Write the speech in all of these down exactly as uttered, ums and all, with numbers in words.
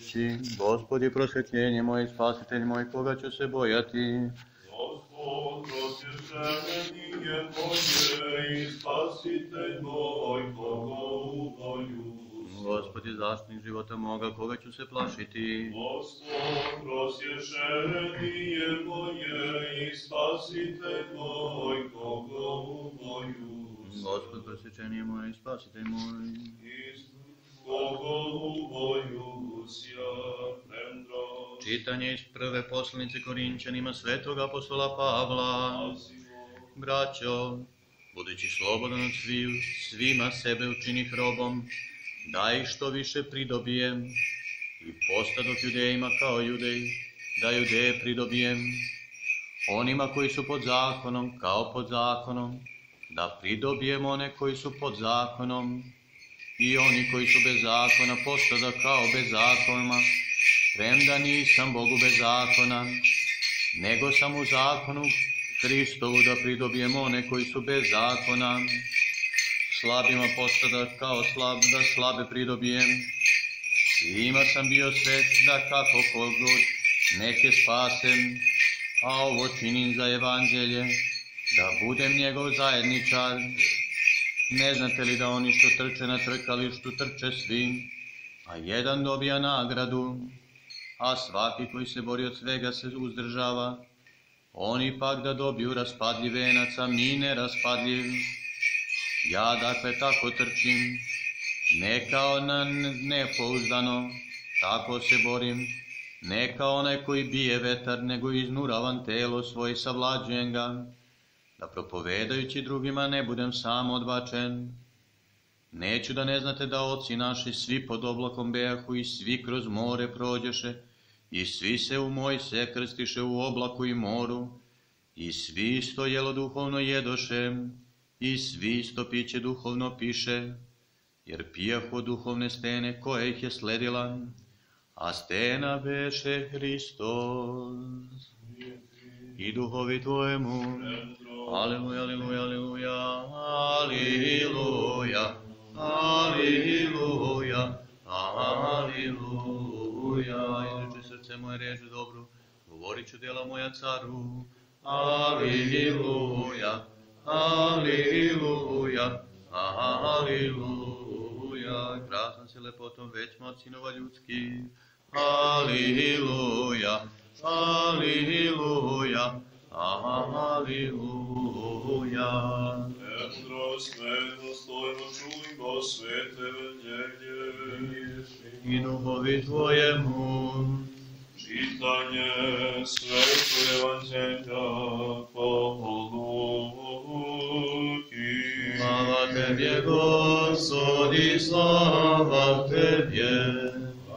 reći: Gospodi, prosvetljenje moje, spasitelj moj, koga ću se bojati? Gospod, prosvjećenje moje i spasitelj moj, koga uboju. Gospodi, zaštitnik života moga, koga ću se plašiti? Gospod, prosvjećenje moje i spasitelj moj, koga uboju. Gospod, prosvećenje moje i spasitelj moj, koga uboju sja premdra. Čitanje iz prve poslanice Korinćanima svetog apostola Pavla. Braćo, budući slobodan od sviju, svima sebe učinih robom, da ih što više pridobijem, i postadok judejima kao judej, da judeje pridobijem, onima koji su pod zakonom kao pod zakonom, da pridobijem one koji su pod zakonom, i oni koji su bez zakona postada kao bez zakona, premda nisam Bogu bez zakona, nego sam u zakonu Hristovu da pridobijem one koji su bez zakona, slabima postada kao slab, da slabe pridobijem, svima sam bio svet da kako kogod neke spasem, a ovo činim za evanđelje, da budem njegov zajedničar. Ne znate li da oni što trče na trkalištu trče svi, a jedan dobija nagradu, a svaki koji se bori od svega se uzdržava? Oni pak da dobiju raspadljiv venac, a mi ne raspadljiv. Ja dakle tako trčim, ne kao na nepouzdano, tako se borim, ne kao onaj koji bije vetar, nego iznuravan telo svoje, savlađujem ga, da propovedajući drugima ne budem sam odbačen. Neću da ne znate da oci naši svi pod oblakom bejahu i svi kroz more prođeše, i svi se u Mojsija krstiše u oblaku i moru, i svi isto jelo duhovno jedoše, i svi isto piće duhovno piše, jer pijahu od duhovne stene koja ih je sledila, a stena beše Hristos. I duhovi tvojemu, aleluja, aleluja, aleluja, aleluja, aleluja, aleluja. Izreče srce moje reči dobru, govorit ću djela moja caru, aleluja, aleluja, aleluja. Krasan si lepotom većma od sinova ljudskih, aleluja, aleluja, aleluja. Petro, sve dostojno čujmo svete evanđelje. I duhovi tvojemu, čitanje svetog evanđelja po Luki. Slava Tebje, Gospodi, slava Tebje.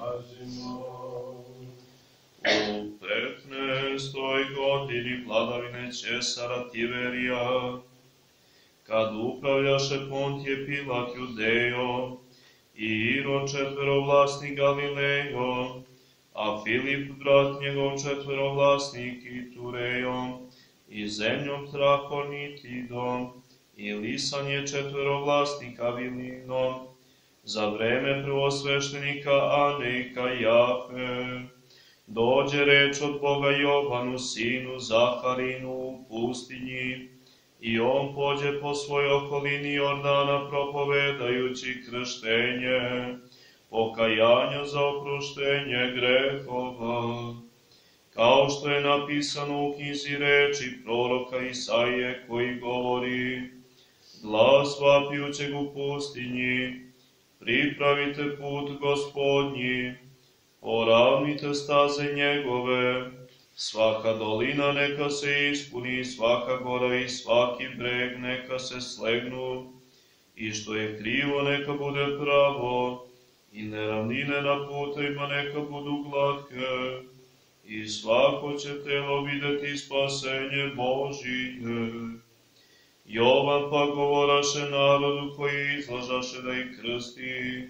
U petnaestoj godini vladavine Cesara Tiberija, kad upravljaše Pontije Pilat Judejom i Irod četverovlasnik Galilejom, a Filip brat njegov četverovlasnik Iturejom i zemljom Trakonitidom, i Lisan je četverovlasnik Avilinom, za vreme prvosveštenika Ane i Kajafe, dođe reč od Boga Jovanu, sinu Zaharinu, u pustinji, i on pođe po svoj okolini Jordana propovedajući krštenje, pokajanja za oproštenje grehova, kao što je napisano u knjizi reči proroka Isaije koji govori: glas vapijućeg u pustinji, pripravite put Gospodnji, poravnite staze njegove, svaka dolina neka se ispuni, svaka gora i svaki breg neka se slegnu, i što je krivo neka bude pravo, i neravnine na putevima neka budu glatke, i svako će telo videti spasenje Božije. Jovan pa govoraše narodu koji izlažaše da ih krsti: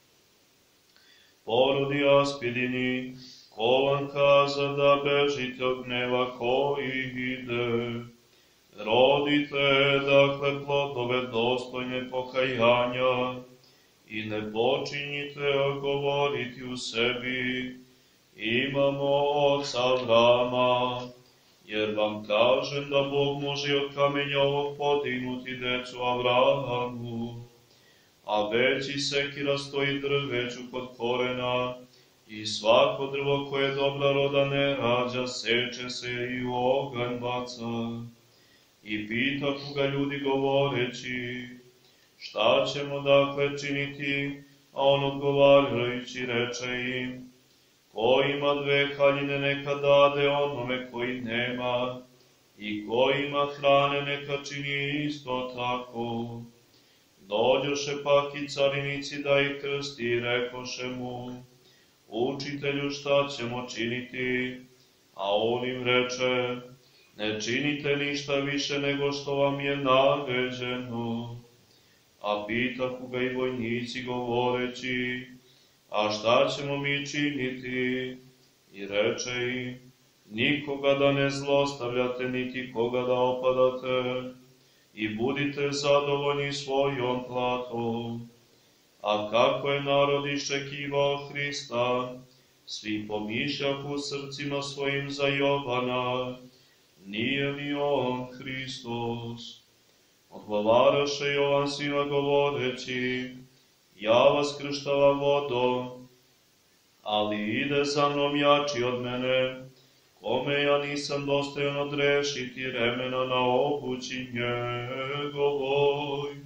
porodi Aspidini, ko vam kaza da bežite od gneva koji ide? Rodite, dakle, plodove dostojne pokajanja I ne počinjite govoriti u sebi, imamo oca Avrama, jer vam kažem da Bog može od kamenja ovog podignuti decu Avramu. A već i sekira stoji drveću kod korena, i svako drvo koje dobra roda ne rađa, seče se i u oganj baca. I pitahu ga ljudi govoreći, šta ćemo dakle činiti? A on odgovarajući reče im, ko ima dve haljine neka dade onome koji nema, i ko ima hrane neka čini isto tako. Dođoše pak i carinici da ih krsti i rekoše mu, učitelju, šta ćemo činiti? A on im reče, ne činite ništa više nego što vam je naređeno. A pitahu ga i vojnici govoreći, a šta ćemo mi činiti? I reče im, nikoga da ne zlostavljate, niti koga da opadate, i budite zadovoljni svojom platom. A kako je narod iščekivao Hrista, svi pomišljahu u srcima svojim za Jovana, nije li on Hristos? Odgovaraše Jovan svima govoreći, ja vas krštavam vodom, ali ide za mnom jači od mene, kome ja nisam dostojan odrešiti remena na obući njegovoj.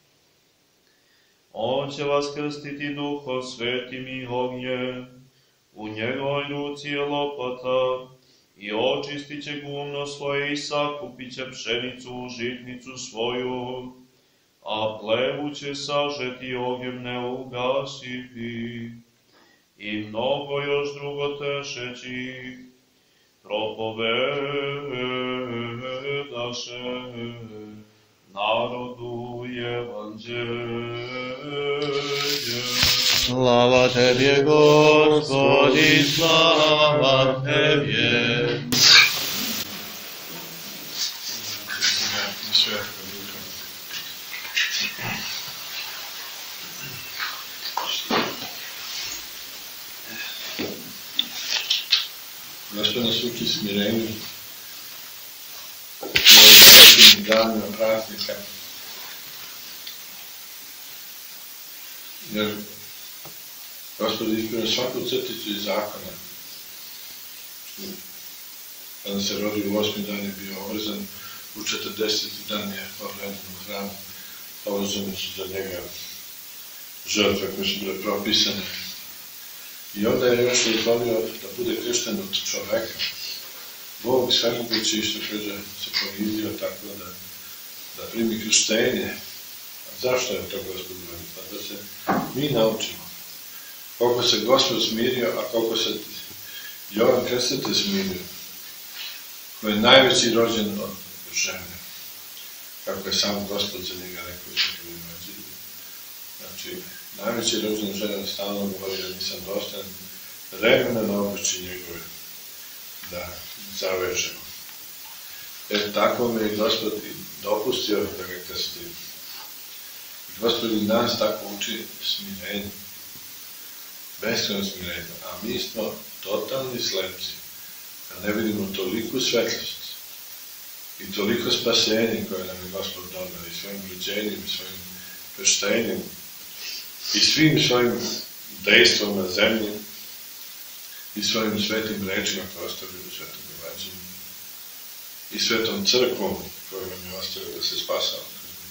On će vas krstiti Duhom Svetim i ognjem, u njegovoj ruci je lopata, i očistit će gumno svoje i sakupit će pšenicu u žitnicu svoju, a plevu će sažeti ognjem ne ugasiti. I mnogo još drugo tešećih propovedaše narodu evanđelje. Slava Tebje, Gospodi, slava Tebje. Gospod nas uči smirenju u ovim danima praznika. Jer Gospod ispunio svaku crticu iz zakona. Kada se rodi u osmi dan je bio obrezan, u četrdeseti dan je odveden u hram, položene su za njega žrtve koje su bile propisane. I onda je još izvolio da bude kršten od čoveka. Bog svemogući, što kaže, se ponizio tako da, da primi krštenje. A zašto je to Gospod uradio? Pa da se mi naučimo koliko se Gospod smirio, a koliko se Jovan Krstitelj smirio, koji je najveći rođen od žene, kako je sam Gospod za njega rekao u Svetom Evanđelju. Znači, najveći rođen žena stalno govori da nisam dostojan remena na obući njegove da zavežemo. Jer tako mi je Gospod dopustio da ga krstim. Gospod i nas tako uči smirenje, beskrajno smirenje, a mi smo totalni slepci, a ne vidimo toliku svetlost i toliko spasenje koje nam je Gospod donao i svojim rođenjem i svojim krštenjem i svim svojim dejstvom na zemlji i svojim svetim rečima koje ostavljaju u Svetom Evanđelju i svetom crkvom koju nam je ostavio da se spasao.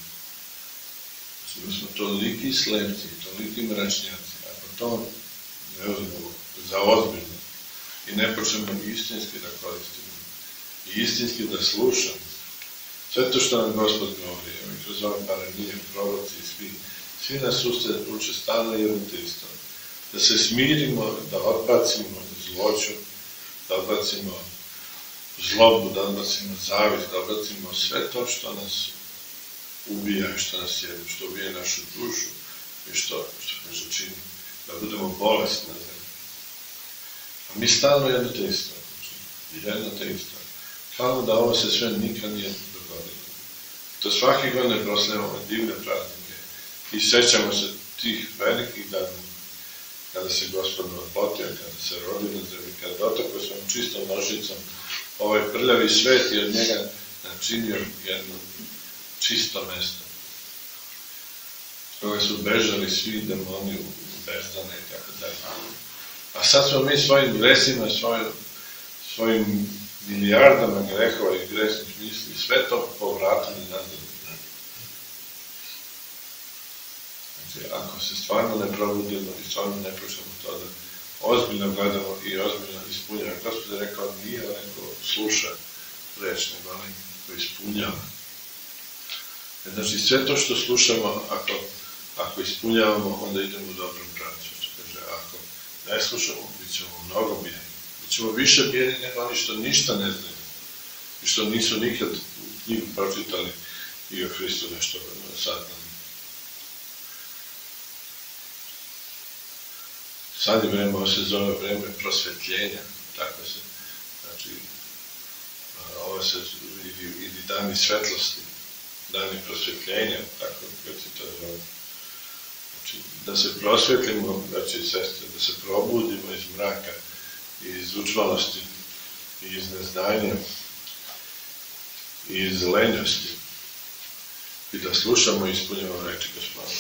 Mi smo toliki slepci, toliki mračnjaci, ako to ne uzmemo za ozbiljno i ne počnemo istinski da koristimo i istinski da slušamo sve to što nam Gospod govori, i kroz ove paranije, proroci i svi, svi nas uče stalno jedno te isto. Da se smirimo, da odbacimo zloću, da odbacimo zlobu, da odbacimo zavist, da odbacimo sve to što nas ubija i što nas jede, što ubija našu dušu i što, što kaže čini da budemo bolesni na zemlji. A mi stalno jedno te isto, jedno te isto. Kao da ovo se sve nikad nije dogodilo. To svake godine proslavljamo divne praznike i sećamo se tih velikih dana, kada se Gospod odpotio, kada se rodi na zemlji, kada dotakao svojom čistom nožicom ovaj prljavi svet i od njega načinio jedno čisto mesto. Stoga su bežali svi demoni u bezdane i tako dalje. A sad smo mi svojim gresima, svojim, svojim milijardama grehova i gresnih misli sve to povratili nazad. Znači, ako se stvarno ne probudimo i stvarno ne prošamo to da ozbiljno gledamo i ozbiljno ispunjamo. Gospod je rekao, nije neko sluša reč, nego onaj koji ispunjava. Znači, sve to što slušamo, ako, ako ispunjavamo, onda idemo u dobrom pravcu. Kaže, ako ne slušamo, bit ćemo mnogo bijeni. Bit ćemo više bijeni nego oni što ništa ne znaju i što nisu nikad u knjigu pročitali i o Hristu nešto saznali. Sad je vreme, ovo se zove vreme prosvetljenja, tako se, znači, ovo se vidi, vidi dani svetlosti, dani prosvetljenja, tako kad se to zove. Znači, da se prosvetlimo, znači, sestre, da se probudimo iz mraka, iz učvalosti, iz neznanja, iz lenjosti i da slušamo i ispunjamo reči Gospoda.